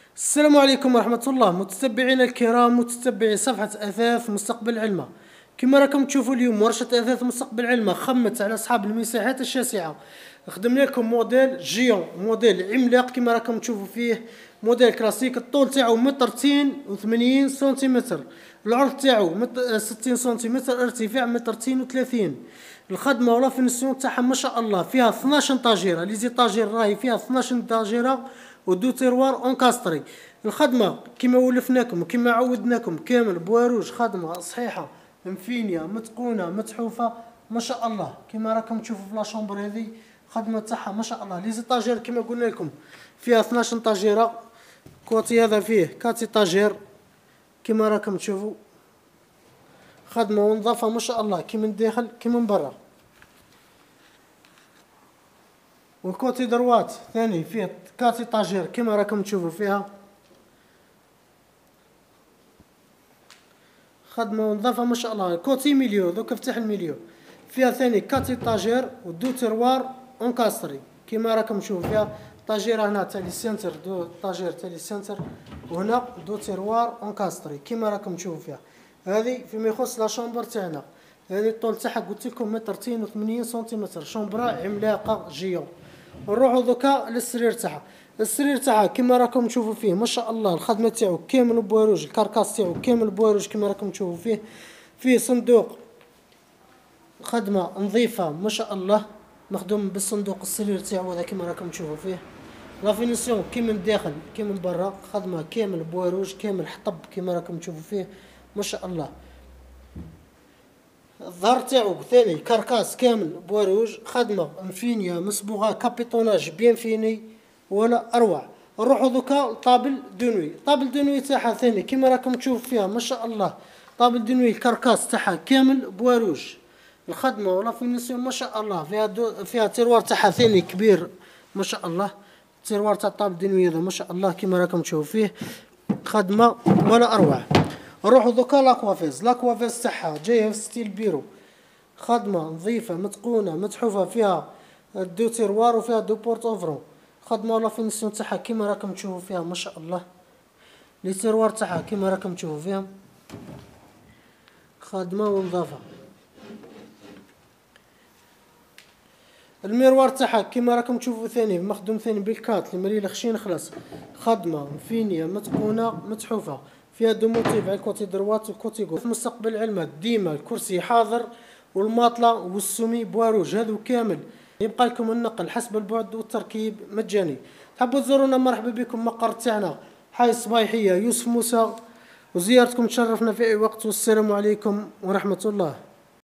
السلام عليكم ورحمة الله متتبعينا الكرام، متتبعي صفحة أثاث مستقبل علمة. كما راكم تشوفوا اليوم ورشة أثاث مستقبل علمة خمت على أصحاب المساحات الشاسعة. خدمنا لكم موديل جيون، موديل عملاق كما راكم تشوفوا فيه. موديل كلاسيك، الطول تاعو مترتين و80 سنتيمتر، العرض تاعو 60 سنتيمتر، ارتفاع مترتين و30. الخدمة ولا فينيسيون تاعها ما شاء الله، فيها 12 طاجيرة، لي زيطاجير راهي فيها 12 طاجيرة ودو تيروار اونكاستري. الخدمه كما ولفناكم وكما عودناكم كامل بواروج، خدمه صحيحه مفينيه متقونه متحوفه ما شاء الله. كما راكم تشوفوا في لاشومبر هذه خدمه تاعها ما شاء الله. لي زيطاجير كما قلنا لكم فيها 12 طاجيره، كوتي هذا فيه 4 طاجير كما راكم تشوفوا. خدمه ونظافه ما شاء الله كي من الداخل كي من برا. والكوتي دروات ثاني فيه 4 طاجير كما راكم تشوفوا فيها. خدمه ونظافه ما شاء الله. كوتي ميليو دوك افتح الميليو، فيها ثاني 4 طاجير ودو تيروار اونكاستري كما راكم تشوفوا فيها. طاجيره هنا تاع لي سنتر، دو طاجير تاع لي سنتر، وهنا دو تيروار اونكاستري كما راكم تشوفوا فيها. هذه فيما يخص لا شومبر تاعنا. هذه الطول تاعها قلت لكم متر 82 سنتيمتر، شومبرا عملاقه جيون. نروحو دوكا للسرير تاعها. السرير تاعها كما راكم تشوفوا فيه ما شاء الله. الخدمه تاعو كامل بواروج، الكركاس تاعو كامل بواروج كما راكم تشوفوا فيه. فيه صندوق، خدمه نظيفه ما شاء الله، مخدوم بالصندوق السرير تاعو هذا كما راكم تشوفوا فيه. لا فينيسيون كي من الداخل كي من برا، خدمه كامل بواروج كامل حطب كما راكم تشوفوا فيه ما شاء الله. الظهر تاعو ثاني كركاس كامل بواروج، خدمه مفينيه مصبوغه كابيطوناج بيان فيني ولا اروع. نروحو دوكا طابل دونوي. طابل دونوي تاعها ثاني كما راكم تشوفوا فيها ما شاء الله. طابل دونوي الكركاس تاعها كامل بواروج. الخدمه ولا فينيسيون ما شاء الله. فيها تيروار تاعها ثاني كبير ما شاء الله. التيروار تاع طابل دونوي هذا ما شاء الله كما راكم تشوفوا فيه. خدمه ولا اروع. نروحو دوكا لاكوافيز. لاكوافيز تاعها جايه في ستيل بيرو، خدمه نظيفه متقونه متحوفه، فيها دو تيروار وفيها دو بورت اوفرون. خدمه ولا فينيسيون تاعها كما راكم تشوفوا فيها ما شاء الله. لي تيروار تاعها كما راكم تشوفوا فيها. خدمه ونظافه. الميروار تاعها كما راكم تشوفوا ثاني مخدوم ثاني بالكات المريله خشين خلاص. خدمه مفينيه متقونه متحوفه، فيها دو موتيف على الكوتي دروات والكوتي غوش. في مستقبل علمة ديما الكرسي حاضر والماطله والسومي بواروج هذو كامل. يبقى لكم النقل حسب البعد والتركيب مجاني. تحبوا تزورونا مرحبا بكم. مقر تاعنا حي الصبايحيه يوسف موسى، وزيارتكم تشرفنا في اي وقت. والسلام عليكم ورحمه الله.